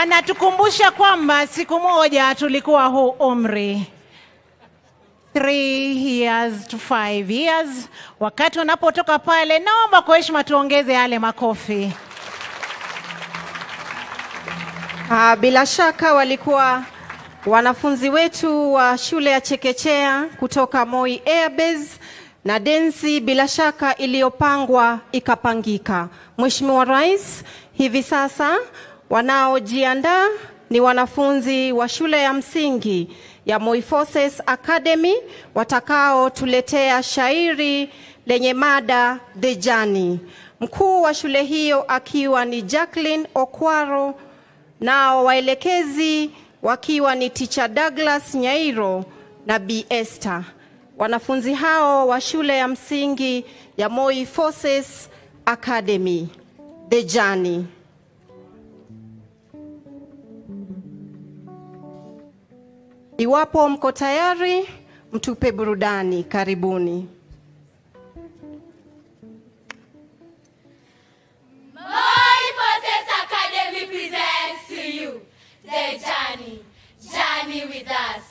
Wanatukumbusha kwamba siku moja tulikuwa huu umri 3 years to 5 years. Wakati wanapotoka pale, naomba kwa heshima tuongeze yale makofi. Bila shaka walikuwa wanafunzi wetu wa shule ya chekechea kutoka Moi Airbase, na densi bila shaka iliyopangwa ikapangika. Mheshimiwa Rais, hivi sasa wanaojiandaa ni wanafunzi wa shule ya msingi ya Moi Forces Academy watakao tuletea shairi lenye mada The Journey. Mkuu wa shule hiyo akiwa ni Jacqueline Okwaro, nao waelekezi wakiwa ni Teacher Douglas Nyairo na B. Esther. Wanafunzi hao wa shule ya msingi ya Moi Forces Academy, The Journey. Iwapo mko tayari, mtupe burudani. Karibuni. Moi Forces Academy presents to you The Journey. Journey with us.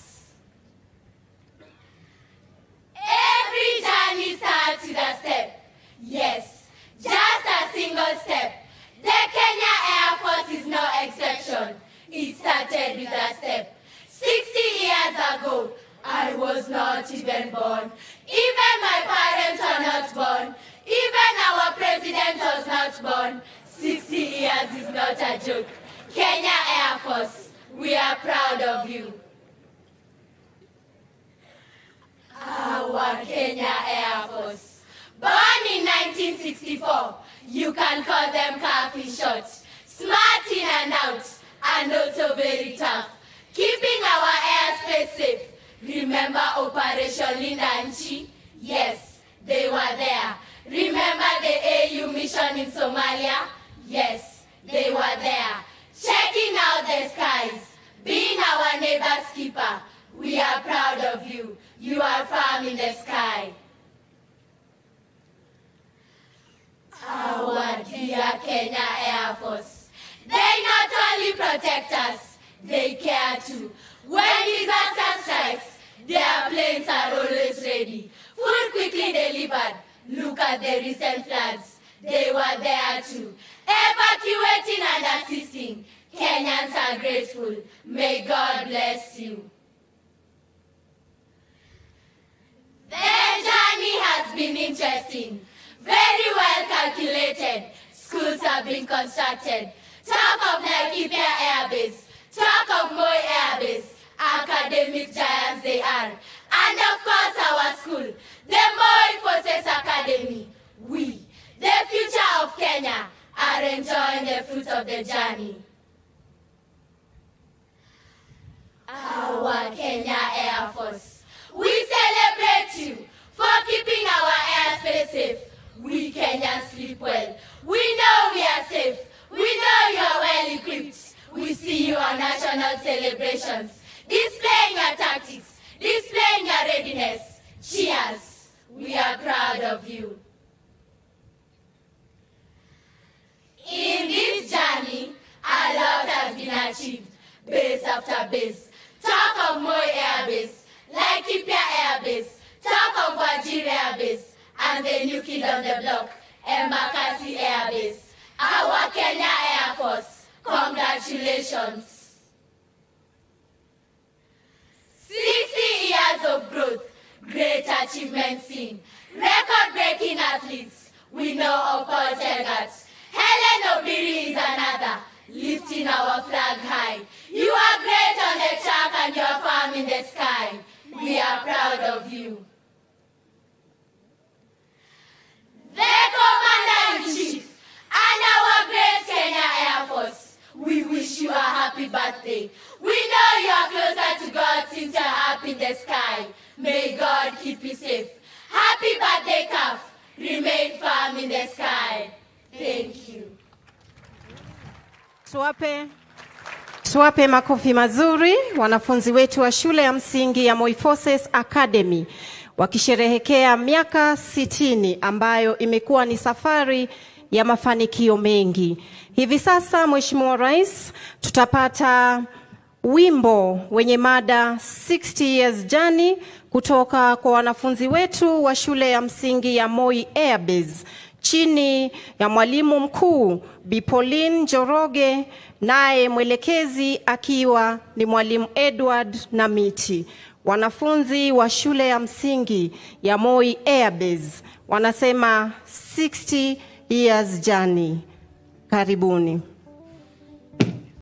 Every journey starts with a step. Yes, just a single step. The Kenya Air Force is no exception. It started with a step. 60 years ago, I was not even born. Even my parents are not born. Even our president was not born. 60 years is not a joke. Kenya Air Force, we are proud of you. Our Kenya Air Force. Born in 1964, you can call them coffee shots. Smart in and out, and also very tough. Keeping our airspace safe. Remember Operation Linda Nchi? Yes, they were there. Remember the AU mission in Somalia? Yes, they were there. Checking out the skies, being our neighbor's keeper. We are proud of you. You are firm in the sky. Our dear Kenya Air Force. They not only protect us, they care too. When disaster strikes, their planes are always ready. Food quickly delivered. Look at the recent floods. They were there too. Evacuating and assisting. Kenyans are grateful. May God bless you. The journey has been interesting. Very well calculated. Schools have been constructed. Talk of Laikipia Air Base. Talk of Moi Air Base. Academic giants they are. And of course our school, the Moi Forces Academy. We, the future of Kenya, are enjoying the fruits of the journey. Our Kenya Air Force. We celebrate you for keeping our airspace safe. We Kenyans sleep well. We know we are safe. We know you are well equipped. We see you on national celebrations, displaying your tactics, displaying your readiness. Cheers. We are proud of you. In this journey, a lot has been achieved, base after base. Talk of Moi Air Base, Laikipia Air Base, talk of Wajir Air Base, and the new kid on the block, Embakasi Air Base. Our Kenya Air Force, congratulations. 60 years of growth, great achievements seen, record-breaking athletes, we know of Paul Tergat. Helen Obiri is another, lifting our flag high. You are great on the track and you are firm in the sky. We are proud of you. The Commander-in-Chief and our great Kenya Air Force, we wish you a happy birthday. We know you are closer to God since you are up in the sky. May God keep you safe. Happy birthday, Calf. Remain firm in the sky. Thank you. Tuwape makofi mazuri wanafunzi wetu wa shule ya msingi ya Moi Forces Academy wakisherehekea miaka 60 ambayo imekuwa ni safari ya mafanikio mengi. Hivi sasa Mheshimiwa Rais, tutapata wimbo wenye mada 60 Years Journey kutoka kwa wanafunzi wetu wa shule ya msingi ya Moi Airbase chini ya mwalimu mkuu Bi Pauline Njoroge, naye mwelekezi akiwa ni mwalimu Edward Namiti. Wanafunzi wa shule ya msingi ya Moi Airbase wanasema 60 Years Journey. Karibuni.